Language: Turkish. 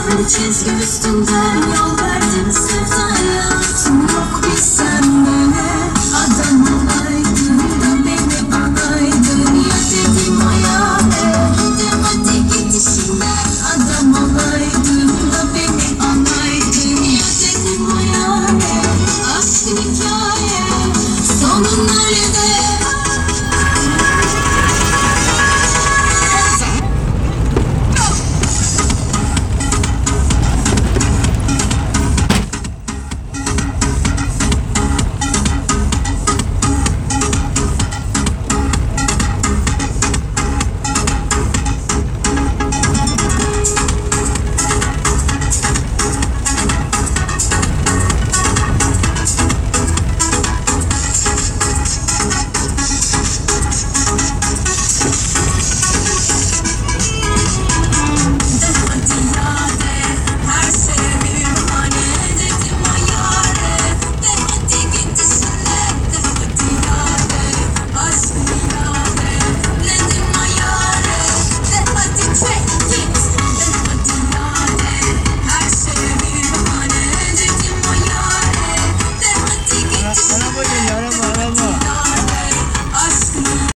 Hani çizgi üstünden yol verdin sevdaya. Yok bir sen böyle adam olaydın da beni anaydın. Ya dedim o ya dedim hadi git işine. Adam olaydın da beni anaydın. Ya dedim o ya aşk hikaye sonu nerede?